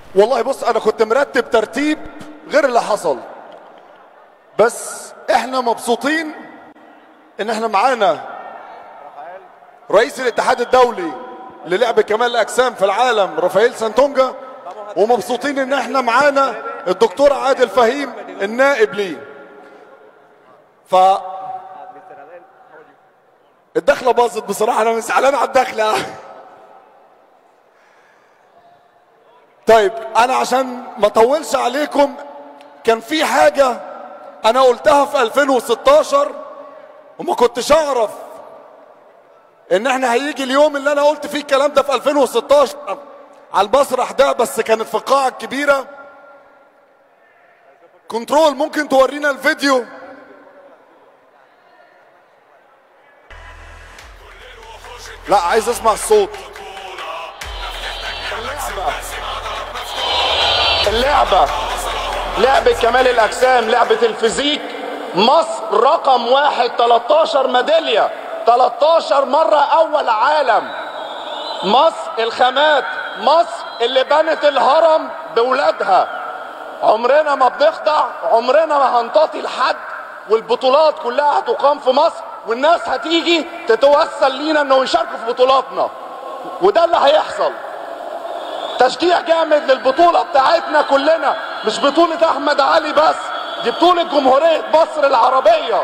والله بص، انا كنت مرتب ترتيب غير اللي حصل، بس احنا مبسوطين ان احنا معانا رئيس الاتحاد الدولي للعب كمال الاجسام في العالم رافائيل سانتونجا، ومبسوطين ان احنا معانا الدكتور عادل فهيم النائب ليه. الدخله باظت بصراحه، انا مش زعلان على الدخله. طيب انا عشان ما اطولش عليكم، كان في حاجه انا قلتها في 2016 وما كنتش اعرف ان احنا هيجي اليوم اللي انا قلت فيه الكلام ده في 2016 على المسرح ده، بس كانت في القاعه الكبيره. كنترول، ممكن تورينا الفيديو؟ لا، عايز اسمع الصوت. اللعبة لعبة كمال الأجسام، لعبة الفيزيك، مصر رقم 1، 13 ميدالية، 13 مرة أول عالم. مصر الخامات، مصر اللي بنت الهرم بولادها. عمرنا ما بنخضع، عمرنا ما هنطاطي لحد، والبطولات كلها هتقام في مصر، والناس هتيجي تتوسل لينا انه يشاركوا في بطولاتنا، وده اللي هيحصل. تشجيع جامد للبطولة بتاعتنا كلنا، مش بطولة أحمد علي بس، دي بطولة جمهورية مصر العربية.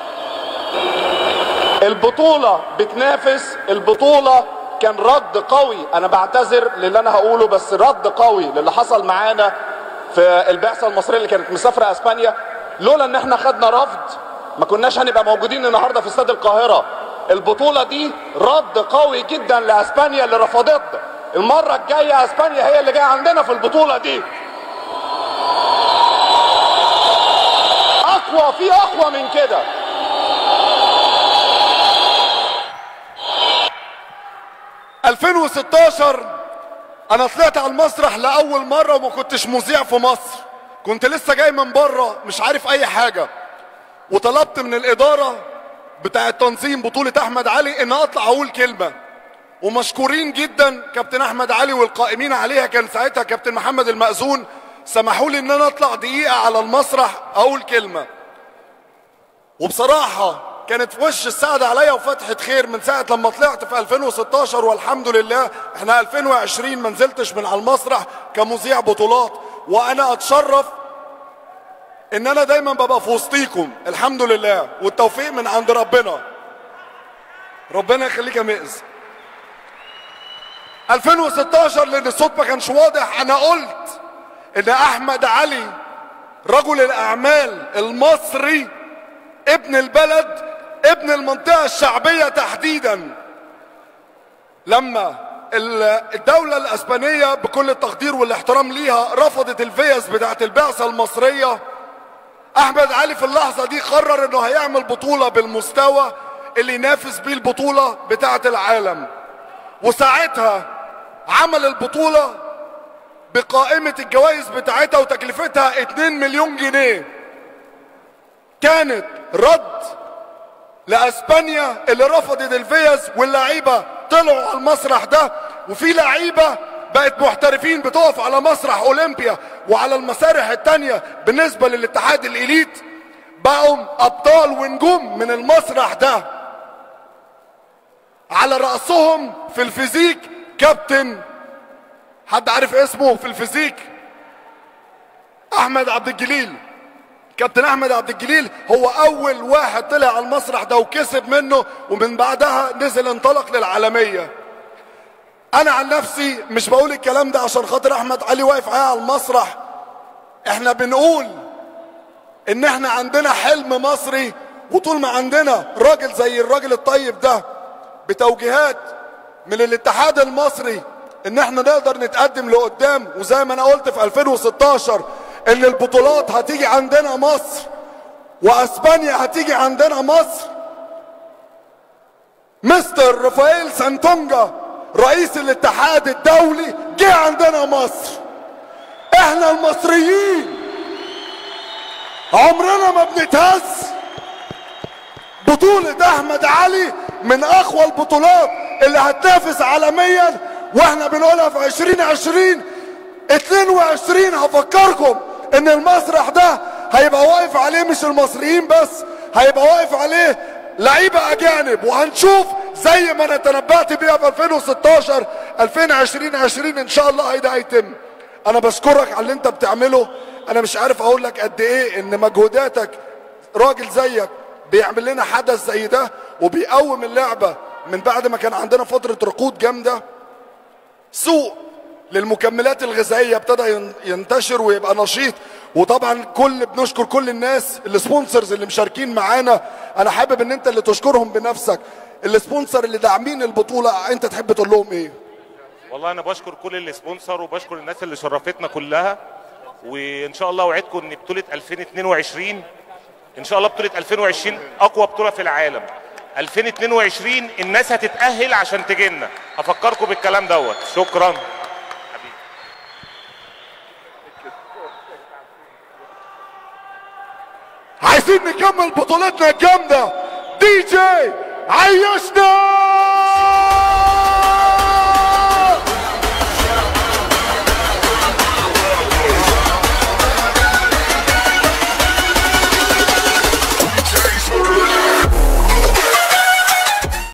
البطولة بتنافس، البطولة كان رد قوي، أنا بعتذر للي أنا هقوله، بس رد قوي للي حصل معانا في البعثة المصرية اللي كانت مسافرة أسبانيا. لولا إن إحنا خدنا رفض ما كناش هنبقى موجودين النهاردة في استاد القاهرة. البطولة دي رد قوي جدا لأسبانيا اللي رفضتنا. المرة الجاية اسبانيا هي اللي جاية عندنا في البطولة دي. اقوى، في اقوى من كده. في 2016 انا طلعت على المسرح لاول مرة وما كنتش مذيع في مصر، كنت لسه جاي من بره مش عارف اي حاجة، وطلبت من الادارة بتاع تنظيم بطولة احمد علي ان اطلع اقول كلمة، ومشكورين جدا كابتن احمد علي والقائمين عليها، كان ساعتها كابتن محمد المأذون، سمحوا لي ان انا اطلع دقيقة على المسرح اقول كلمة. وبصراحة كانت في وش السعادة عليا وفتحة خير من ساعة لما طلعت في 2016، والحمد لله احنا 2020 ما نزلتش من على المسرح كمذيع بطولات، وانا اتشرف ان انا دايما ببقى في وسطيكم، الحمد لله، والتوفيق من عند ربنا. ربنا يخليك يا مئز. 2016 لان الصوت ما كانش واضح، انا قلت ان احمد علي رجل الاعمال المصري، ابن البلد، ابن المنطقة الشعبية تحديدا. لما الدولة الاسبانية بكل التقدير والاحترام ليها رفضت الفيز بتاعت البعثة المصرية، احمد علي في اللحظة دي قرر انه هيعمل بطولة بالمستوى اللي ينافس بيه البطولة بتاعت العالم، وساعتها عمل البطولة بقائمة الجوائز بتاعتها وتكلفتها 2 مليون جنيه. كانت رد لاسبانيا اللي رفضت الفيز، واللعيبة طلعوا على المسرح ده، وفي لعيبة بقت محترفين بتقف على مسرح اولمبيا وعلى المسارح التانية بالنسبة للاتحاد الاليت، بقوا ابطال ونجوم من المسرح ده. على رأسهم في الفيزيك كابتن، حد عارف اسمه في الفيزيك؟ احمد عبد الجليل. كابتن احمد عبد الجليل هو اول واحد طلع على المسرح ده وكسب منه، ومن بعدها نزل انطلق للعالمية. انا عن نفسي مش بقول الكلام ده عشان خاطر احمد علي واقف معايا على المسرح، احنا بنقول ان احنا عندنا حلم مصري، وطول ما عندنا راجل زي الراجل الطيب ده بتوجيهات من الاتحاد المصري ان احنا نقدر نتقدم لقدام. وزي ما انا قلت في 2016 ان البطولات هتيجي عندنا مصر، واسبانيا هتيجي عندنا مصر. مستر رافائيل سانتونجا رئيس الاتحاد الدولي جه عندنا مصر. احنا المصريين عمرنا ما بنتهز. بطولة احمد علي من اقوى البطولات اللي هتنافس عالميا، واحنا بنقولها في 2020 22 هفكركم ان المسرح ده هيبقى واقف عليه مش المصريين بس، هيبقى واقف عليه لعيبه اجانب، وهنشوف زي ما انا تنبأت بيها في 2016 2020 ان شاء الله ده هيتم. انا بشكرك على اللي انت بتعمله. انا مش عارف اقول لك قد ايه ان مجهوداتك، راجل زيك بيعمل لنا حدث زي ده وبيقوم اللعبه من بعد ما كان عندنا فتره ركود جامده. سوق للمكملات الغذائيه ابتدى ينتشر ويبقى نشيط، وطبعا بنشكر كل الناس السبونسرز اللي مشاركين معانا. انا حابب ان انت اللي تشكرهم بنفسك، السبونسر اللي داعمين البطوله، انت تحب تقول لهم ايه؟ والله انا بشكر كل السبونسر وبشكر الناس اللي شرفتنا كلها، وان شاء الله اوعدكم ان بطوله 2022 ان شاء الله بطوله 2020 اقوى بطوله في العالم. 2022 الناس هتتاهل عشان تجي لنا، هفكركم بالكلام دوت. شكرا. عايزين نكمل بطولتنا الجامده. دي جي عيشنا.